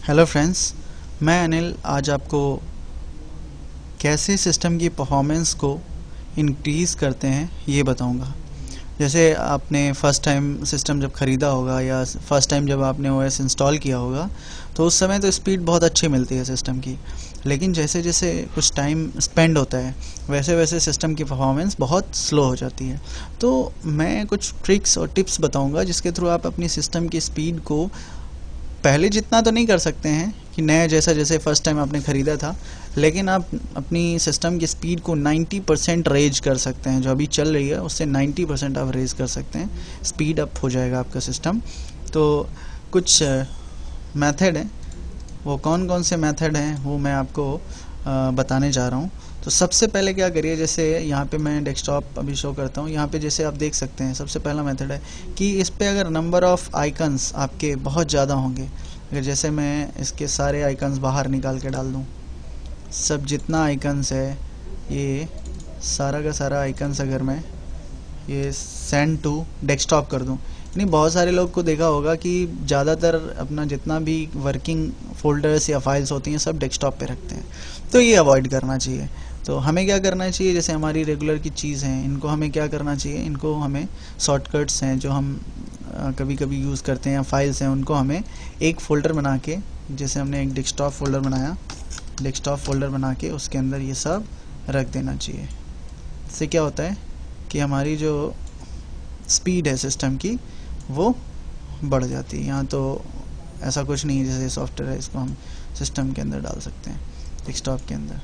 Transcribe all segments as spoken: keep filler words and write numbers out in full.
Hello friends, मैं अनिल आज आपको कैसे सिस्टम की परफॉर्मेंस को इंक्रीज़ करते हैं ये बताऊंगा। जैसे आपने फ़र्स्ट टाइम सिस्टम जब ख़रीदा होगा या फ़र्स्ट टाइम जब आपने ओएस इंस्टॉल किया होगा तो उस समय तो स्पीड बहुत अच्छी मिलती है सिस्टम की, लेकिन जैसे जैसे कुछ टाइम स्पेंड होता है वैसे वैसे सिस्टम की परफॉर्मेंस बहुत स्लो हो जाती है। तो मैं कुछ ट्रिक्स और टिप्स बताऊंगा जिसके थ्रू आप अपनी सिस्टम की स्पीड को पहले जितना तो नहीं कर सकते हैं कि नया जैसा जैसे फर्स्ट टाइम आपने ख़रीदा था, लेकिन आप अपनी सिस्टम की स्पीड को नब्बे परसेंट रेज कर सकते हैं। जो अभी चल रही है उससे नब्बे परसेंट आप रेज कर सकते हैं, स्पीड अप हो जाएगा आपका सिस्टम। तो कुछ मेथड हैं, वो कौन कौन से मेथड हैं वो मैं आपको आ, बताने जा रहा हूँ। तो सबसे पहले क्या करिए, जैसे यहाँ पे मैं डेस्कटॉप अभी शो करता हूँ, यहाँ पे जैसे आप देख सकते हैं सबसे पहला मेथड है कि इस पे अगर नंबर ऑफ़ आइकन्स आपके बहुत ज़्यादा होंगे, अगर जैसे मैं इसके सारे आइकन्स बाहर निकाल के डाल दूँ, सब जितना आइकन्स है ये सारा का सारा आइकन्स अगर मैं ये सेंड टू डेस्कटॉप कर दूं, नहीं बहुत सारे लोग को देखा होगा कि ज़्यादातर अपना जितना भी वर्किंग फोल्डर्स या फाइल्स होती हैं सब डेस्कटॉप पे रखते हैं, तो ये अवॉइड करना चाहिए। तो हमें क्या करना चाहिए, जैसे हमारी रेगुलर की चीज़ हैं इनको हमें क्या करना चाहिए, इनको हमें शॉर्टकट्स हैं जो हम कभी कभी यूज़ करते हैं या फाइल्स हैं उनको हमें एक फ़ोल्डर बना के, जैसे हमने एक डेस्कटॉप फोल्डर बनाया, डेस्कटॉप फोल्डर बना के उसके अंदर ये सब रख देना चाहिए। इससे क्या होता है कि हमारी जो स्पीड है सिस्टम की वो बढ़ जाती है। यहाँ तो ऐसा कुछ नहीं है, जैसे सॉफ्टवेयर है इसको हम सिस्टम के अंदर डाल सकते हैं, डेस्कटॉप के अंदर।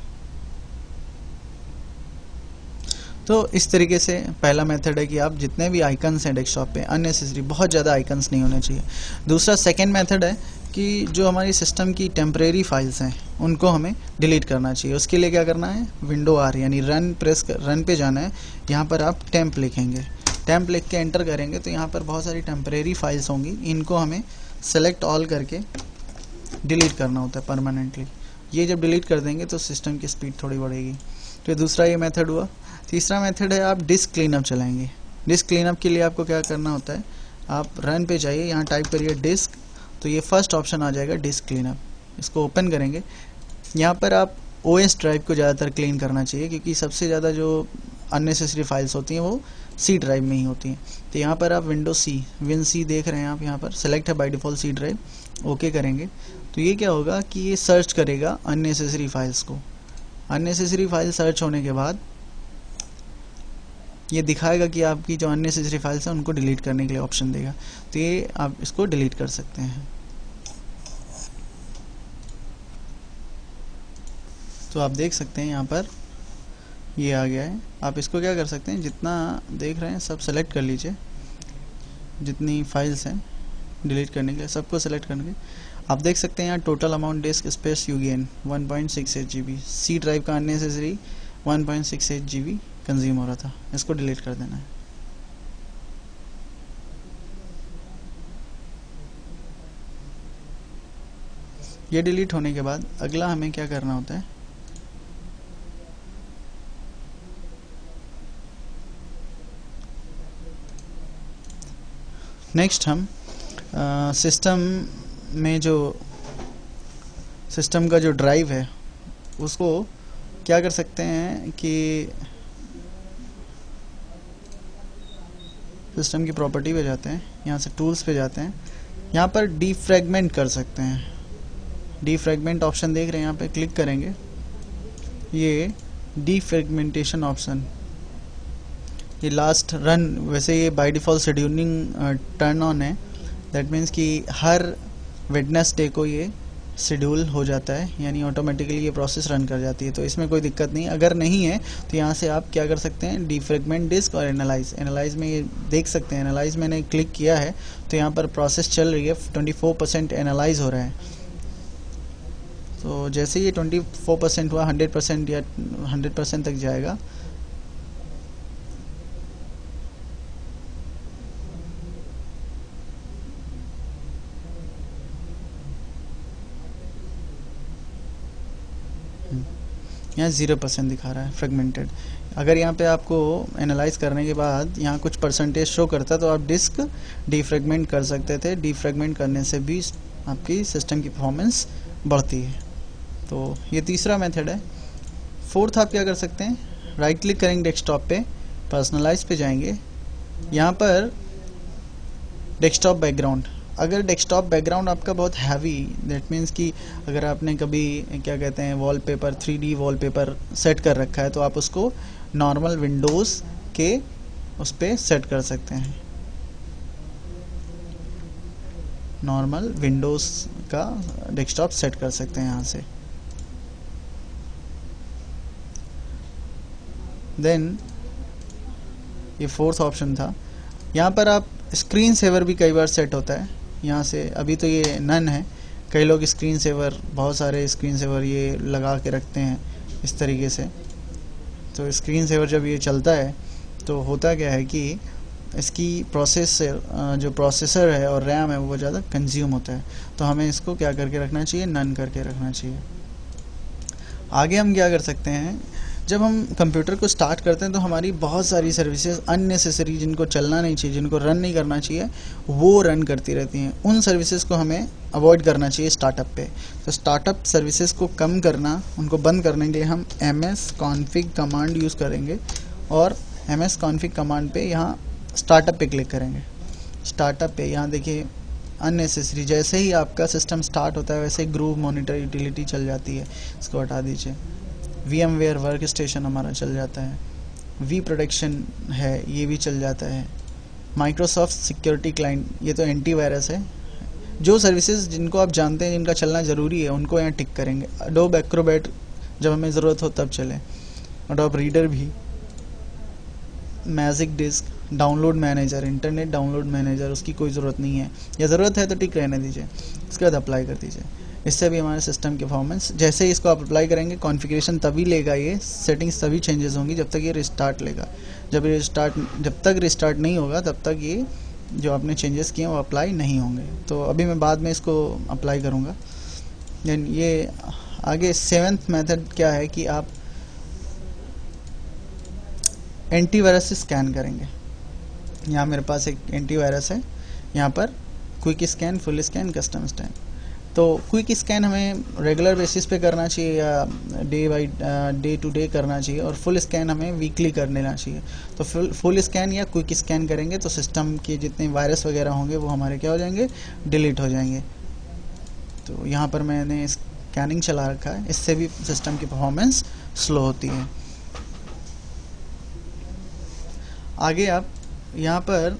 तो इस तरीके से पहला मेथड है कि आप जितने भी आइकन्स हैं डेस्कटॉप पे, अननेसेसरी बहुत ज़्यादा आइकन्स नहीं होने चाहिए। दूसरा सेकेंड मेथड है कि जो हमारी सिस्टम की टेम्परेरी फाइल्स हैं उनको हमें डिलीट करना चाहिए। उसके लिए क्या करना है, विंडो आर यानी रन प्रेस कर, रन पे जाना है। यहाँ पर आप टेम्प लिखेंगे, टेम्प लिख के एंटर करेंगे तो यहाँ पर बहुत सारी टेम्परेरी फाइल्स होंगी, इनको हमें सेलेक्ट ऑल करके डिलीट करना होता है परमानेंटली। ये जब डिलीट कर देंगे तो सिस्टम की स्पीड थोड़ी बढ़ेगी। तो दूसरा ये मेथड हुआ। तीसरा मेथड है आप डिस्क क्लीनअप चलाएंगे। डिस्क क्लीनअप के लिए आपको क्या करना होता है, आप रन पे जाइए, यहाँ टाइप करिए डिस्क, तो ये फर्स्ट ऑप्शन आ जाएगा डिस्क क्लीनअप। इसको ओपन करेंगे, यहाँ पर आप ओएस ड्राइव को ज़्यादातर क्लीन करना चाहिए क्योंकि सबसे ज़्यादा जो अननेसेसरी फाइल्स होती हैं वो सी ड्राइव में ही होती हैं। तो यहाँ पर आप विंडो सी विन सी देख रहे हैं आप, यहाँ पर सेलेक्ट है by default C drive, okay करेंगे तो ये क्या होगा कि ये सर्च करेगा अननेसेसरी फाइल्स को। अननेसेसरी फाइल सर्च होने के बाद ये दिखाएगा कि आपकी जो अननेसेसरी फाइल्स हैं उनको डिलीट करने के लिए ऑप्शन देगा, तो ये आप इसको डिलीट कर सकते हैं। तो आप देख सकते हैं यहाँ पर ये आ गया है। आप इसको क्या कर सकते हैं, जितना देख रहे हैं सब सेलेक्ट कर लीजिए, जितनी फाइल्स हैं डिलीट करने के लिए सबको सेलेक्ट करके आप देख सकते हैं यहाँ total amount disk space you gain one point six eight G B. C drive का unnecessary one point six eight G B consume हो रहा था, इसको डिलीट कर देना है। ये डिलीट होने के बाद अगला हमें क्या करना होता है, नेक्स्ट हम सिस्टम में जो सिस्टम का जो ड्राइव है उसको क्या कर सकते हैं कि सिस्टम की प्रॉपर्टी पे जाते हैं, यहाँ से टूल्स पे जाते हैं, यहाँ पर डीफ्रैगमेंट कर सकते हैं। डीफ्रैगमेंट ऑप्शन देख रहे हैं, यहाँ पे क्लिक करेंगे, ये डीफ्रैगमेंटेशन ऑप्शन, ये लास्ट रन, वैसे ये by default scheduling turn on है, दैट मीन्स कि हर वेडनेसडे को ये शेड्यूल हो जाता है, यानी ऑटोमेटिकली ये प्रोसेस रन कर जाती है, तो इसमें कोई दिक्कत नहीं। अगर नहीं है तो यहाँ से आप क्या कर सकते हैं, डीफ्रैगमेंट डिस्क और एनालाइज। एनालाइज में ये देख सकते हैं, एनालाइज मैंने क्लिक किया है तो यहाँ पर प्रोसेस चल रही है, ट्वेंटी फोर परसेंट एनालाइज हो रहा है। तो जैसे ये ट्वेंटी फोर परसेंट हुआ हंड्रेड परसेंट या हंड्रेड परसेंट तक जाएगा। यहाँ ज़ीरो परसेंट दिखा रहा है फ्रेगमेंटेड। अगर यहाँ पे आपको एनालाइज करने के बाद यहाँ कुछ परसेंटेज शो करता तो आप डिस्क डीफ्रेगमेंट कर सकते थे। डीफ्रेगमेंट करने से भी आपकी सिस्टम की परफॉर्मेंस बढ़ती है। तो ये तीसरा मेथड है। फोर्थ आप क्या कर सकते हैं, राइट क्लिक करेंगे डेस्कटॉप पे, पर्सनलाइज पे जाएंगे, यहाँ पर डेस्कटॉप बैकग्राउंड, अगर डेस्कटॉप बैकग्राउंड आपका बहुत हैवी, दैट मीन्स कि अगर आपने कभी क्या कहते हैं wallpaper three D wallpaper set कर रखा है तो आप उसको नॉर्मल विंडोज़ के उस पर सेट कर सकते हैं, नॉर्मल विंडोज़ का डेस्कटॉप सेट कर सकते हैं यहाँ से। देन ये फोर्थ ऑप्शन था। यहाँ पर आप स्क्रीन सेवर भी कई बार सेट होता है यहाँ से, अभी तो ये नन है, कई लोग स्क्रीन सेवर, बहुत सारे स्क्रीन सेवर ये लगा के रखते हैं इस तरीके से। तो स्क्रीन सेवर जब ये चलता है तो होता क्या है कि इसकी प्रोसेस जो प्रोसेसर है और रैम है वो ज़्यादा कंज्यूम होता है, तो हमें इसको क्या करके रखना चाहिए, नन करके रखना चाहिए। आगे हम क्या कर सकते हैं, जब हम कंप्यूटर को स्टार्ट करते हैं तो हमारी बहुत सारी सर्विसेज अननेसेसरी, जिनको चलना नहीं चाहिए, जिनको रन नहीं करना चाहिए, वो रन करती रहती हैं। उन सर्विसेज को हमें अवॉइड करना चाहिए स्टार्टअप पे। तो स्टार्टअप सर्विसेज को कम करना, उनको बंद करने के लिए हम M S config command use करेंगे और एम एस कॉन्फिग कमांड पे यहाँ स्टार्टअप पे क्लिक करेंगे। स्टार्टअप पे यहाँ देखिए अननेसेसरी, जैसे ही आपका सिस्टम स्टार्ट होता है वैसे ग्रूव मॉनिटर यूटिलिटी चल जाती है, इसको हटा दीजिए। V M ware workstation हमारा चल जाता है, वी प्रोटेक्शन है ये भी चल जाता है, माइक्रोसॉफ्ट सिक्योरिटी क्लाइंट ये तो एंटीवायरस है। जो सर्विसेज जिनको आप जानते हैं जिनका चलना ज़रूरी है उनको यहाँ टिक करेंगे। अडोब एक्रोबैट जब हमें ज़रूरत हो तब चले, अडोब रीडर भी, magic disk, download manager, internet download manager, उसकी कोई ज़रूरत नहीं है, या ज़रूरत है तो टिक रहने दीजिए, इसके बाद अप्लाई कर दीजिए। इससे भी हमारे सिस्टम की परफॉर्मेंस, जैसे ही इसको आप अप्लाई करेंगे कॉन्फ़िगरेशन तभी लेगा, ये सेटिंग्स तभी चेंजेस होंगी जब तक ये रिस्टार्ट लेगा। जब ये रिस्टार्ट जब तक रिस्टार्ट नहीं होगा तब तक ये जो आपने चेंजेस किए वो अप्लाई नहीं होंगे। तो अभी मैं बाद में इसको अप्लाई करूँगा। देन ये आगे सेवेंथ मेथड क्या है कि आप एंटीवायरस से स्कैन करेंगे। यहाँ मेरे पास एक एंटीवायरस है, यहाँ पर quick scan, full scan, custom scan. तो क्विक स्कैन हमें रेगुलर बेसिस पे करना चाहिए या day by day to day करना चाहिए, और फुल स्कैन हमें वीकली कर लेना चाहिए। तो फुल फुल स्कैन या क्विक स्कैन करेंगे तो सिस्टम के जितने वायरस वगैरह होंगे वो हमारे क्या हो जाएंगे, डिलीट हो जाएंगे। तो यहाँ पर मैंने स्कैनिंग चला रखा है, इससे भी सिस्टम की परफॉर्मेंस स्लो होती है। आगे आप यहाँ पर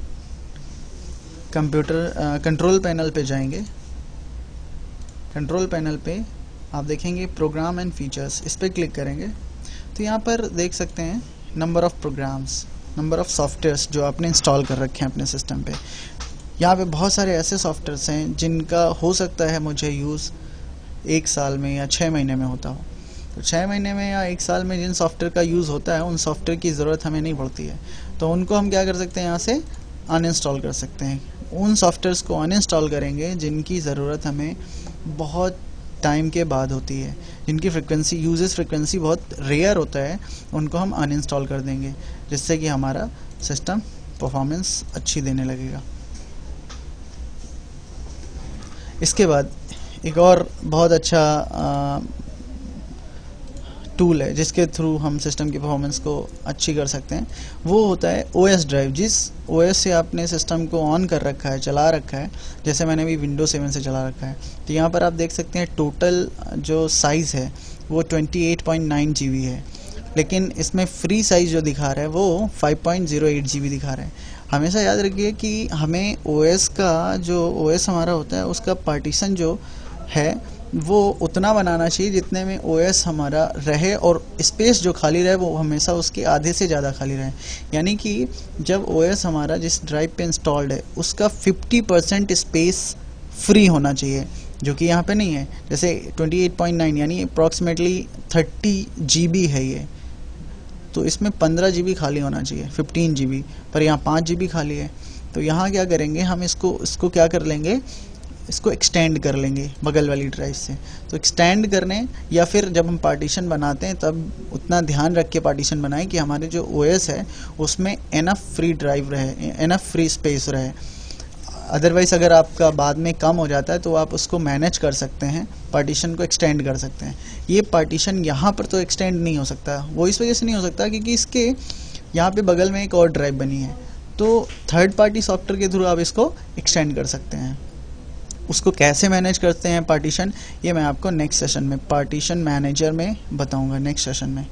कंप्यूटर कंट्रोल पैनल पे जाएंगे। कंट्रोल पैनल पे आप देखेंगे प्रोग्राम एंड फीचर्स, इस पर क्लिक करेंगे तो यहाँ पर देख सकते हैं number of programs, number of softwares जो आपने इंस्टॉल कर रखे हैं अपने सिस्टम पे। यहाँ पे बहुत सारे ऐसे सॉफ्टवेयर्स हैं जिनका हो सकता है मुझे यूज़ एक साल में या छः महीने में होता हो। तो छः महीने में या एक साल में जिन सॉफ्टवेयर का यूज़ होता है उन सॉफ्टवेयर की ज़रूरत हमें नहीं पड़ती है, तो उनको हम क्या कर सकते हैं, यहाँ से अनइंस्टॉल कर सकते हैं। उन सॉफ्टवेयर्स को अनइंस्टॉल करेंगे जिनकी ज़रूरत हमें बहुत टाइम के बाद होती है, जिनकी फ्रिक्वेंसी यूजेस फ्रिक्वेंसी बहुत रेयर होता है, उनको हम अनइंस्टॉल कर देंगे, जिससे कि हमारा सिस्टम परफॉर्मेंस अच्छी देने लगेगा। इसके बाद एक और बहुत अच्छा आ, टूल है जिसके थ्रू हम सिस्टम की परफॉर्मेंस को अच्छी कर सकते हैं, वो होता है ओएस ड्राइव। जिस ओएस से आपने सिस्टम को ऑन कर रखा है, चला रखा है, जैसे मैंने भी विंडो सेवन से चला रखा है, तो यहाँ पर आप देख सकते हैं टोटल जो साइज़ है वो अट्ठाईस पॉइंट नौ जी बी है, लेकिन इसमें फ्री साइज़ जो दिखा रहा है वो five point zero eight G B दिखा रहा है। हमेशा याद रखिए कि हमें ओएस का जो ओएस हमारा होता है उसका पार्टीशन जो है वो उतना बनाना चाहिए जितने में ओएस हमारा रहे, और स्पेस जो खाली रहे वो हमेशा उसके आधे से ज़्यादा खाली रहे। यानी कि जब ओएस हमारा जिस ड्राइव पे इंस्टॉल्ड है उसका फिफ्टी परसेंट स्पेस फ्री होना चाहिए, जो कि यहाँ पे नहीं है। जैसे अट्ठाईस पॉइंट नौ यानी अप्रॉक्सीमेटली थर्टी जी बी है ये, तो इसमें पंद्रह जी बी खाली होना चाहिए, फिफ्टीन जी बी, पर यहाँ पाँच जी बी खाली है। तो यहाँ क्या करेंगे हम, इसको इसको क्या कर लेंगे, इसको एक्सटेंड कर लेंगे बगल वाली ड्राइव से। तो एक्सटेंड करने या फिर जब हम पार्टीशन बनाते हैं तब उतना ध्यान रख के पार्टीशन बनाएं कि हमारे जो ओएस है उसमें एनफ फ्री ड्राइव रहे, एनफ फ्री स्पेस रहे। अदरवाइज़ अगर आपका बाद में कम हो जाता है तो आप उसको मैनेज कर सकते हैं, पार्टीशन को एक्सटेंड कर सकते हैं। ये पार्टीशन यहाँ पर तो एक्सटेंड नहीं हो सकता, वो इस वजह से नहीं हो सकता क्योंकि इसके यहाँ पे बगल में एक और ड्राइव बनी है, तो थर्ड पार्टी सॉफ्टवेयर के थ्रू आप इसको एक्सटेंड कर सकते हैं। उसको कैसे मैनेज करते हैं पार्टीशन, ये मैं आपको नेक्स्ट सेशन में पार्टीशन मैनेजर में बताऊंगा, नेक्स्ट सेशन में।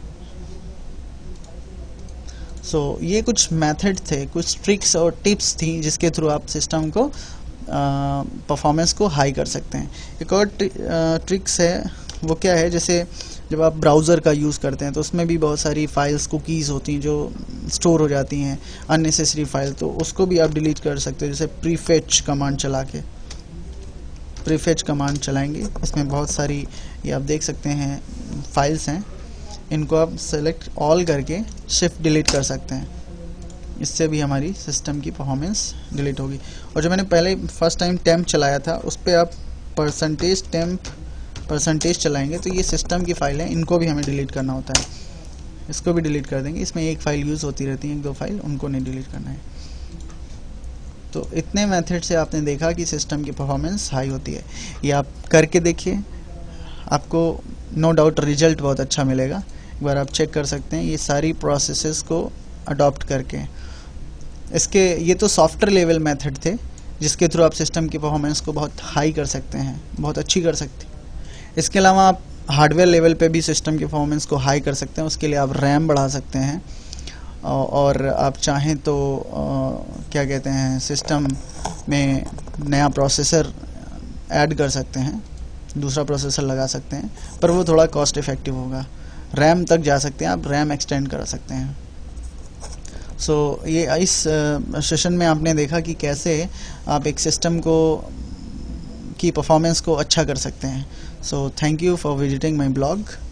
सो so, ये कुछ मेथड थे, कुछ ट्रिक्स और टिप्स थी जिसके थ्रू आप सिस्टम को परफॉर्मेंस को हाई कर सकते हैं। एक और ट्रिक्स है, वो क्या है, जैसे जब आप ब्राउज़र का यूज़ करते हैं तो उसमें भी बहुत सारी फाइल्स, कुकीज़ होती हैं जो स्टोर हो जाती हैं, अननेसेसरी फाइल, तो उसको भी आप डिलीट कर सकते हो। जैसे प्रीफेच कमांड चला के, प्रीफेच कमांड चलाएंगे, इसमें बहुत सारी, ये आप देख सकते हैं फाइल्स हैं, इनको आप सेलेक्ट ऑल करके शिफ्ट डिलीट कर सकते हैं। इससे भी हमारी सिस्टम की परफॉर्मेंस डिलीट होगी। और जो मैंने पहले फर्स्ट टाइम टेम्प चलाया था उस पर आप परसेंटेज टेम्प परसेंटेज चलाएंगे तो ये सिस्टम की फाइल है, इनको भी हमें डिलीट करना होता है, इसको भी डिलीट कर देंगे। इसमें एक फ़ाइल यूज़ होती रहती है, एक दो फाइल, उनको नहीं डिलीट करना है। तो इतने मेथड से आपने देखा कि सिस्टम की परफॉर्मेंस हाई होती है। ये आप करके देखिए, आपको नो डाउट रिजल्ट बहुत अच्छा मिलेगा। एक बार आप चेक कर सकते हैं ये सारी प्रोसेसेस को अडॉप्ट करके। इसके ये तो सॉफ्टवेयर लेवल मेथड थे जिसके थ्रू आप सिस्टम की परफॉर्मेंस को बहुत हाई कर सकते हैं, बहुत अच्छी कर सकते हैं। इसके अलावा आप हार्डवेयर लेवल पे भी सिस्टम की परफॉर्मेंस को हाई कर सकते हैं। उसके लिए आप रैम बढ़ा सकते हैं और आप चाहें तो आ, क्या कहते हैं, सिस्टम में नया प्रोसेसर ऐड कर सकते हैं, दूसरा प्रोसेसर लगा सकते हैं, पर वो थोड़ा कॉस्ट इफ़ेक्टिव होगा। रैम तक जा सकते हैं, आप रैम एक्सटेंड कर सकते हैं। सो so, ये इस सेशन में आपने देखा कि कैसे आप एक सिस्टम को की परफॉर्मेंस को अच्छा कर सकते हैं। So thank you for visiting my blog.